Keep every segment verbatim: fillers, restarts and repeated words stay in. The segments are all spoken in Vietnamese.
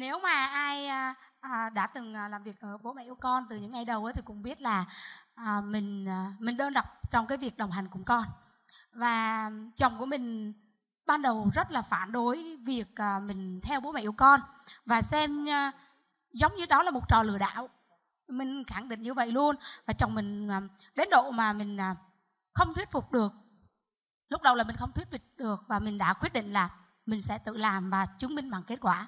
Nếu mà ai à, à, đã từng à, làm việc ở Bố Mẹ Yêu Con từ những ngày đầu ấy, thì cũng biết là à, mình à, mình đơn độc trong cái việc đồng hành cùng con. Và chồng của mình ban đầu rất là phản đối việc à, mình theo Bố Mẹ Yêu Con và xem à, giống như đó là một trò lừa đảo. Mình khẳng định như vậy luôn. Và chồng mình à, đến độ mà mình à, không thuyết phục được. Lúc đầu là mình không thuyết phục được và mình đã quyết định là mình sẽ tự làm và chứng minh bằng kết quả.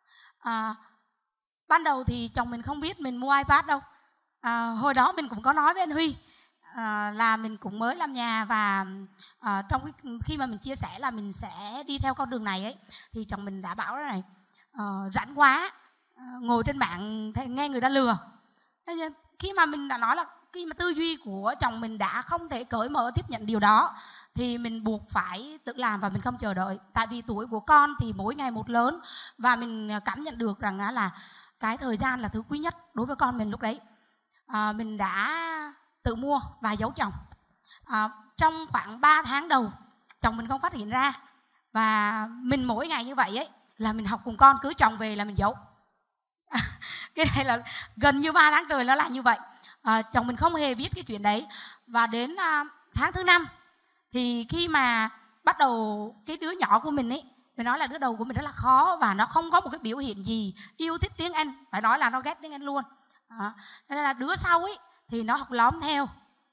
À, ban đầu thì chồng mình không biết mình mua iPad đâu. À, hồi đó mình cũng có nói với anh Huy à, là mình cũng mới làm nhà và à, trong cái, khi mà mình chia sẻ là mình sẽ đi theo con đường này ấy, thì chồng mình đã bảo này à, rảnh quá à, ngồi trên mạng nghe người ta lừa. Khi mà mình đã nói là khi mà tư duy của chồng mình đã không thể cởi mở tiếp nhận điều đó, thì mình buộc phải tự làm và mình không chờ đợi. Tại vì tuổi của con thì mỗi ngày một lớn và mình cảm nhận được rằng là cái thời gian là thứ quý nhất đối với con mình lúc đấy. À, mình đã tự mua và giấu chồng. À, trong khoảng ba tháng đầu chồng mình không phát hiện ra, và mình mỗi ngày như vậy ấy là mình học cùng con, cưới chồng về là mình giấu. À, cái này là gần như ba tháng trời nó là như vậy. À, chồng mình không hề biết cái chuyện đấy. Và đến à, tháng thứ năm thì khi mà bắt đầu cái đứa nhỏ của mình ấy, phải nói là đứa đầu của mình rất là khó và nó không có một cái biểu hiện gì yêu thích tiếng Anh, phải nói là nó ghét tiếng Anh luôn. À, nên là đứa sau ấy thì nó học lóm theo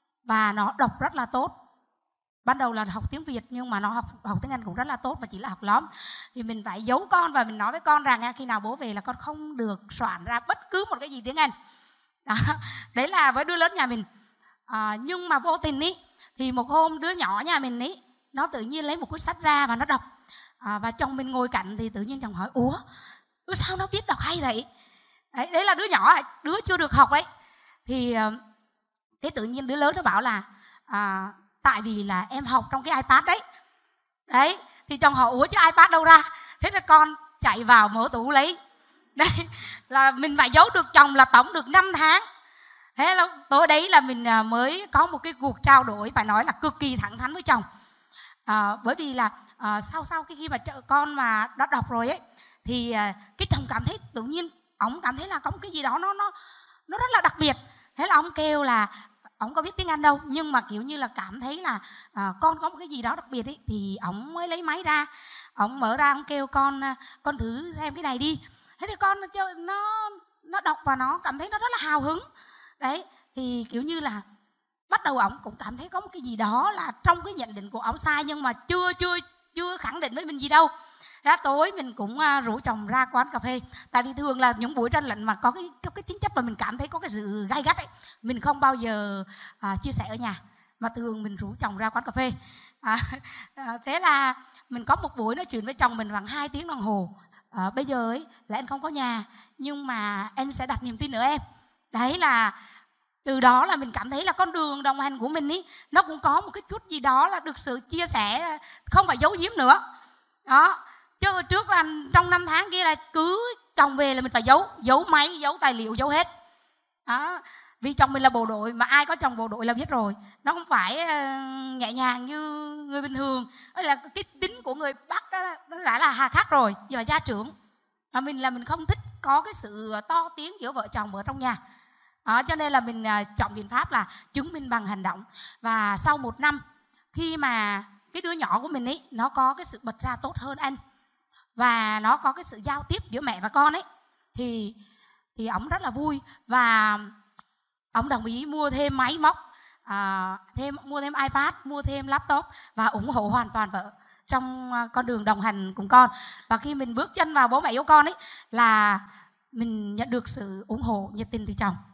và nó đọc rất là tốt. Ban đầu là học tiếng Việt nhưng mà nó học học tiếng Anh cũng rất là tốt và chỉ là học lóm. Thì mình phải giấu con và mình nói với con rằng khi nào bố về là con không được soạn ra bất cứ một cái gì tiếng Anh. Đó, đấy là với đứa lớn nhà mình. À, nhưng mà vô tình ý thì một hôm đứa nhỏ nhà mình ý nó tự nhiên lấy một cuốn sách ra và nó đọc. À, và chồng mình ngồi cạnh thì tự nhiên chồng hỏi: ủa sao nó biết đọc hay vậy? Đấy, đấy là đứa nhỏ, đứa chưa được học đấy. Thì thế tự nhiên đứa lớn nó bảo là à, tại vì là em học trong cái iPad đấy. Đấy, thì chồng hỏi: ủa chứ iPad đâu ra? Thế là con chạy vào mở tủ lấy. Đây là mình phải giấu được chồng là tổng được năm tháng. Thế là tối đấy là mình mới có một cái cuộc trao đổi phải nói là cực kỳ thẳng thắn với chồng. À, bởi vì là à, sau sau cái khi mà con mà đã đọc rồi ấy thì à, cái chồng cảm thấy tự nhiên ổng cảm thấy là có một cái gì đó nó nó nó rất là đặc biệt. Thế là ông kêu là ổng có biết tiếng Anh đâu nhưng mà kiểu như là cảm thấy là à, con có một cái gì đó đặc biệt ấy, thì ổng mới lấy máy ra, ổng mở ra, ổng kêu con con thử xem cái này đi. Thế thì con nó nó đọc và nó cảm thấy nó rất là hào hứng. Đấy, thì kiểu như là bắt đầu ổng cũng cảm thấy có một cái gì đó là trong cái nhận định của ổng sai, nhưng mà chưa chưa chưa khẳng định với mình gì đâu. Ra tối mình cũng uh, rủ chồng ra quán cà phê. Tại vì thường là những buổi tranh luận mà có cái có cái tính chất mà mình cảm thấy có cái sự gay gắt ấy, mình không bao giờ uh, chia sẻ ở nhà, mà thường mình rủ chồng ra quán cà phê. À, uh, thế là mình có một buổi nói chuyện với chồng mình khoảng hai tiếng đồng hồ. Uh, bây giờ ấy là anh không có nhà nhưng mà anh sẽ đặt niềm tin ở em. Đấy là từ đó là mình cảm thấy là con đường đồng hành của mình ý nó cũng có một cái chút gì đó là được sự chia sẻ, không phải giấu giếm nữa. Đó, chứ hồi trước là trong năm tháng kia là cứ chồng về là mình phải giấu, giấu máy, giấu tài liệu, giấu hết. Đó, vì chồng mình là bộ đội, mà ai có chồng bộ đội là biết rồi, nó không phải uh, nhẹ nhàng như người bình thường. Đó là cái tính của người Bắc đó, nó đã là hà khắc rồi, như là gia trưởng. Mà mình là mình không thích có cái sự to tiếng giữa vợ chồng ở trong nhà. Đó, cho nên là mình uh, chọn biện pháp là chứng minh bằng hành động. Và sau một năm khi mà cái đứa nhỏ của mình ấy nó có cái sự bật ra tốt hơn anh và nó có cái sự giao tiếp giữa mẹ và con ấy, thì thì ổng rất là vui và ổng đồng ý mua thêm máy móc, à, thêm mua thêm iPad, mua thêm laptop và ủng hộ hoàn toàn vợ trong con đường đồng hành cùng con. Và khi mình bước chân vào Bố Mẹ Yêu Con ấy là mình nhận được sự ủng hộ nhiệt tình từ chồng.